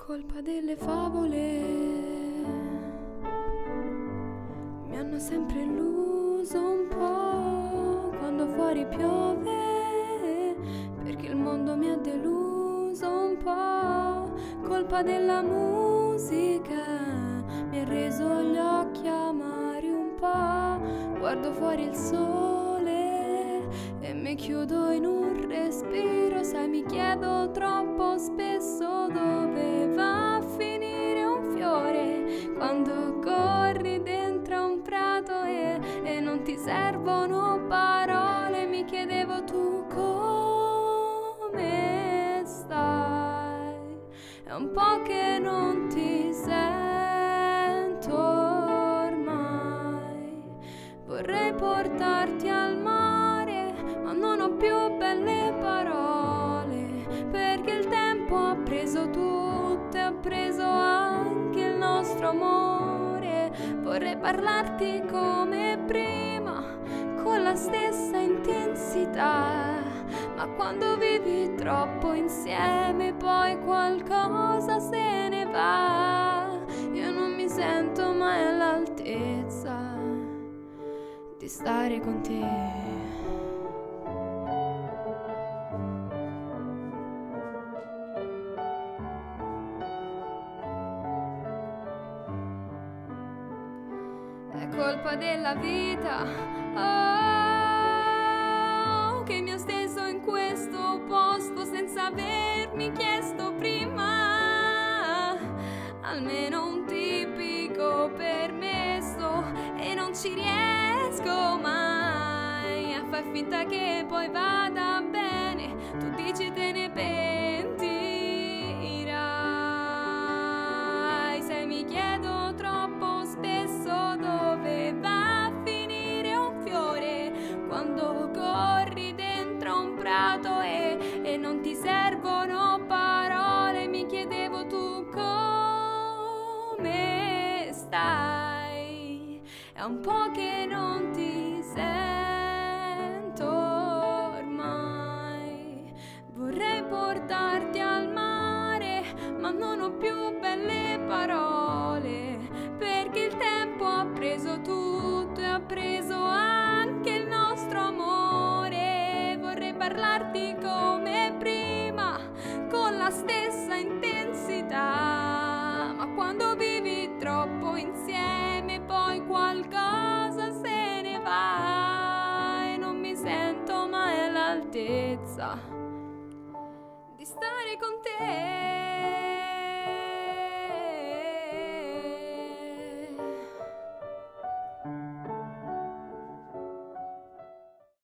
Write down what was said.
colpa delle favole mi hanno sempre illuso un po' quando fuori piove, perché il mondo mi ha deluso un po'. Colpa della musica mi ha reso gli occhi amari un po'. Guardo fuori il sole e mi chiudo in un respiro. Sai, mi chiedo troppo spesso dove va a finire un fiore quando corri dentro un prato e non ti servono parole. Mi chiedevo tu come stai, è un po' che non ti sento ormai. Vorrei portarti al mare, ma non ho più belle parole, perché il tempo ha preso tutto e ha preso anche il nostro amore. Vorrei parlarti come prima, con la stessa intensità, ma quando vivi troppo insieme poi qualcosa se ne va. Io non mi sento mai all'altezza di stare con te. È colpa della vita, oh, che mi ha steso in questo posto senza avermi chiesto prima almeno un tipico permesso, e non ci riesco mai a far finta che poi vada bene. Tu dici te ne pentirai, se mi chiedo troppo spesso dove va a finire un fiore quando corri dentro un prato e non ti servono parole. Mi chiedevo tu come stai, è un po' che non ti sento ormai. Vorrei portarti al mare, ma non ho più belle parole, perché il tempo ha preso tutto e ha preso anche il nostro amore. Vorrei parlarti come prima, con la stessa intensità, ma quando vivi troppo insieme poi qualcosa se ne va, e non mi sento mai all'altezza di stare con te.